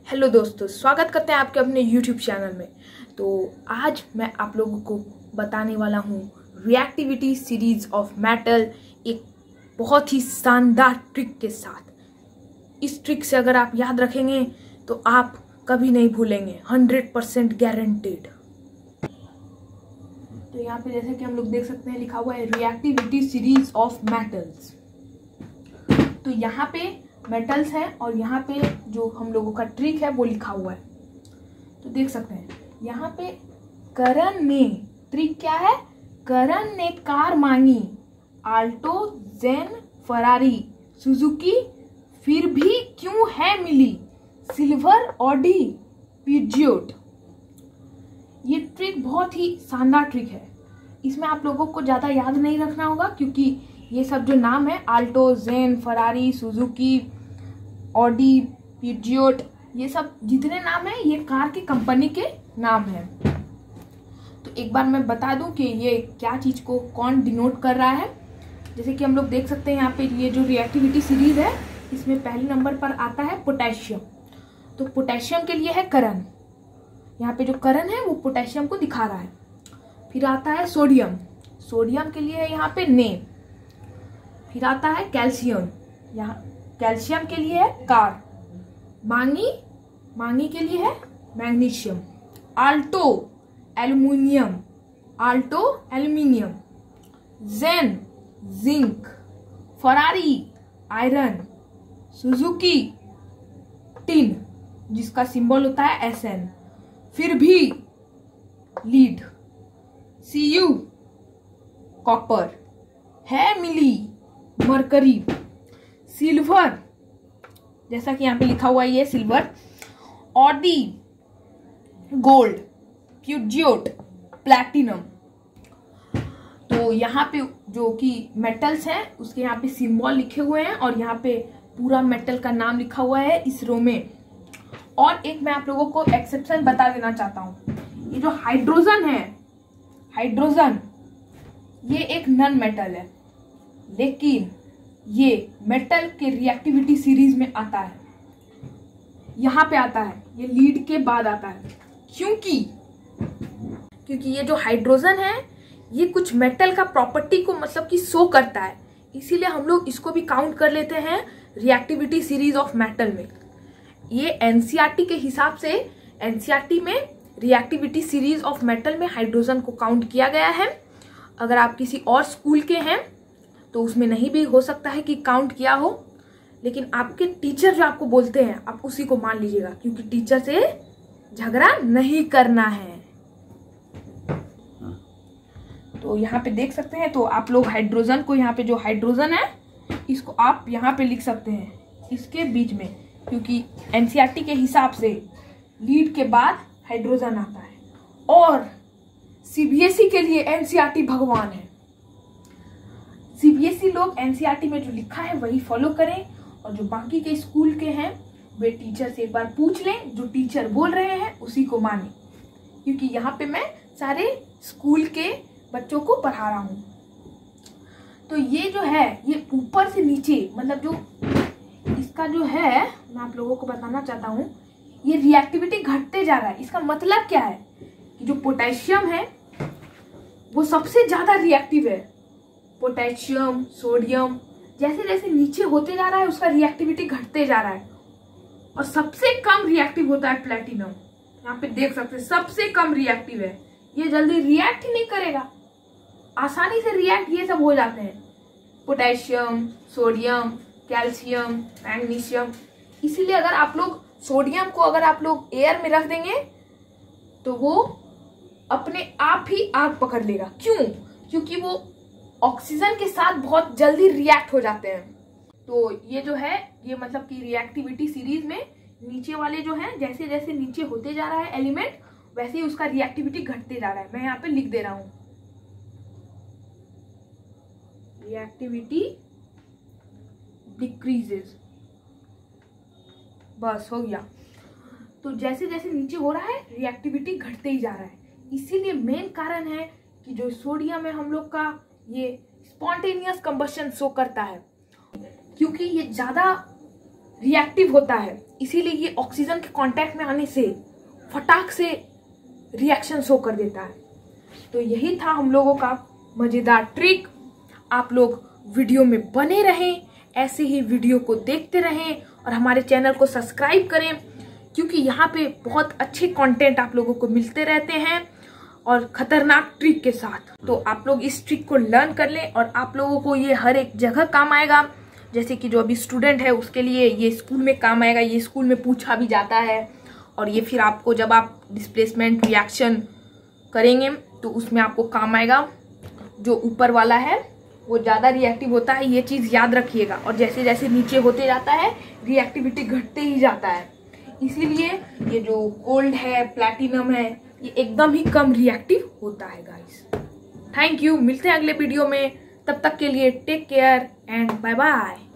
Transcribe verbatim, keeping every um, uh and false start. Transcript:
Hello दोस्तों, स्वागत करते हैं आपके अपने यूट्यूब चैनल में। तो आज मैं आप लोगों को बताने वाला हूँ रिएक्टिविटी सीरीज ऑफ मेटल, एक बहुत ही शानदार ट्रिक के साथ। इस ट्रिक से अगर आप याद रखेंगे तो आप कभी नहीं भूलेंगे, हंड्रेड परसेंट गारंटेड। तो यहाँ पे जैसे कि हम लोग देख सकते हैं लिखा हुआ है रिएक्टिविटी सीरीज ऑफ मेटल्स। तो यहाँ पे मेटल्स है और यहाँ पे जो हम लोगों का ट्रिक है वो लिखा हुआ है। तो देख सकते हैं यहाँ पे करण ने, ट्रिक क्या है, करण ने कार मांगी आल्टो, जेन, फरारी, सुजुकी, फिर भी क्यों है मिली सिल्वर, ऑडी, पिज्योट। ये ट्रिक बहुत ही शानदार ट्रिक है। इसमें आप लोगों को ज्यादा याद नहीं रखना होगा क्योंकि ये सब जो नाम है Alto, Zen, Ferrari, Suzuki, Audi, Peugeot, ये सब जितने नाम है ये कार की कंपनी के नाम है। तो एक बार मैं बता दूं कि ये क्या चीज को कौन डिनोट कर रहा है। जैसे कि हम लोग देख सकते हैं यहाँ पे ये जो रिएक्टिविटी सीरीज है इसमें पहले नंबर पर आता है पोटेशियम। तो पोटेशियम के लिए है करण, यहाँ पे जो करण है वो पोटेशियम को दिखा रहा है। फिर आता है सोडियम, सोडियम के लिए है यहाँ पे ने। फिर आता है कैल्शियम, यहाँ कैल्शियम के लिए है कार। मांगी, मांगी के लिए है magnesium. Alto aluminium, Alto aluminium. Zen zinc. Ferrari iron. Suzuki tin जिसका सिंबल होता है एस एन। फिर भी लीड। CU copper. है मिली मरकरी। सिल्वर, जैसा कि यहाँ पे लिखा हुआ है ये silver. Audi gold. Peugeot platinum. तो यहाँ पे जो कि मेटल्स हैं उसके यहाँ पे सिंबल लिखे हुए हैं और यहाँ पे पूरा मेटल का नाम लिखा हुआ है इस रो में। और एक मैं आप लोगों को एक्सेप्शन बता देना चाहता हूँ, ये जो हाइड्रोजन है, हाइड्रोजन ये एक नॉन मेटल है, लेकिन ये मेटल के रिएक्टिविटी सीरीज में आता है। यहाँ पे आता है, ये लीड के बाद आता है। क्योंकि क्योंकि ये जो हाइड्रोजन है ये कुछ मेटल का प्रॉपर्टी को मतलब कि शो करता है, इसीलिए हम लोग इसको भी काउंट कर लेते हैं रिएक्टिविटी सीरीज ऑफ मेटल में। ये एनसीईआरटी के हिसाब से, एनसीईआरटी में रिएक्टिविटी सीरीज ऑफ मेटल में हाइड्रोजन को काउंट किया गया है। अगर आप किसी और स्कूल के हैं तो उसमें नहीं भी हो सकता है कि काउंट किया हो, लेकिन आपके टीचर जो आपको बोलते हैं आप उसी को मान लीजिएगा, क्योंकि टीचर से झगड़ा नहीं करना है। तो यहाँ पे देख सकते हैं, तो आप लोग हाइड्रोजन को, यहाँ पे जो हाइड्रोजन है इसको आप यहाँ पे लिख सकते हैं इसके बीच में, क्योंकि एनसीईआरटी के हिसाब से लीड के बाद हाइड्रोजन आता है। और सीबीएसई के लिए एनसीईआरटी भगवान है। सीबीएसई लोग एनसीईआरटी में जो लिखा है वही फॉलो करें, और जो बाकी के स्कूल के हैं वे टीचर से एक बार पूछ लें, जो टीचर बोल रहे हैं उसी को माने, क्योंकि यहाँ पे मैं सारे स्कूल के बच्चों को पढ़ा रहा हूँ। तो ये जो है ये ऊपर से नीचे, मतलब जो इसका जो है मैं आप लोगों को बताना चाहता हूँ, ये रिएक्टिविटी घटते जा रहा है। इसका मतलब क्या है कि जो पोटेशियम है वो सबसे ज्यादा रिएक्टिव है। पोटेशियम, सोडियम जैसे जैसे नीचे होते जा रहा है उसका रिएक्टिविटी घटते जा रहा है, और सबसे कम रिएक्टिव होता है प्लैटिनम। यहाँ पे देख सकते हैं सबसे कम रिएक्टिव है, ये जल्दी रिएक्ट ही नहीं करेगा, आसानी से रिएक्ट ये सब हो जाते हैं, पोटेशियम, सोडियम, कैल्शियम, मैग्नीशियम। इसीलिए अगर आप लोग सोडियम को अगर आप लोग एयर में रख देंगे तो वो अपने आप ही आग पकड़ लेगा। क्यों? क्योंकि वो ऑक्सीजन के साथ बहुत जल्दी रिएक्ट हो जाते हैं। तो ये जो है ये मतलब कि रिएक्टिविटी सीरीज में नीचे वाले जो है, जैसे जैसे नीचे होते जा रहा है एलिमेंट वैसे ही उसका रिएक्टिविटी घटते जा रहा है। मैं यहाँ पे लिख दे रहा हूँ रिएक्टिविटी डिक्रीजेस, बस हो गया। तो जैसे जैसे नीचे हो रहा है रिएक्टिविटी घटते ही जा रहा है। इसीलिए मेन कारण है कि जो सोडियम है हम लोग का ये स्पॉन्टेनियस कंबशन शो करता है, क्योंकि ये ज्यादा रिएक्टिव होता है, इसीलिए ये ऑक्सीजन के कांटेक्ट में आने से फटाक से रिएक्शन शो कर देता है। तो यही था हम लोगों का मजेदार ट्रिक। आप लोग वीडियो में बने रहें, ऐसे ही वीडियो को देखते रहें और हमारे चैनल को सब्सक्राइब करें, क्योंकि यहाँ पे बहुत अच्छे कंटेंट आप लोगों को मिलते रहते हैं और खतरनाक ट्रिक के साथ। तो आप लोग इस ट्रिक को लर्न कर लें और आप लोगों को ये हर एक जगह काम आएगा। जैसे कि जो अभी स्टूडेंट है उसके लिए ये स्कूल में काम आएगा, ये स्कूल में पूछा भी जाता है। और ये फिर आपको जब आप डिस्प्लेसमेंट रिएक्शन करेंगे तो उसमें आपको काम आएगा। जो ऊपर वाला है वो ज़्यादा रिएक्टिव होता है, ये चीज़ याद रखिएगा। और जैसे जैसे नीचे होते जाता है रिएक्टिविटी घटते ही जाता है। इसीलिए ये जो गोल्ड है, प्लैटिनम है, ये एकदम ही कम रिएक्टिव होता है गाइस। थैंक यू, मिलते हैं अगले वीडियो में। तब तक के लिए take care and bye bye.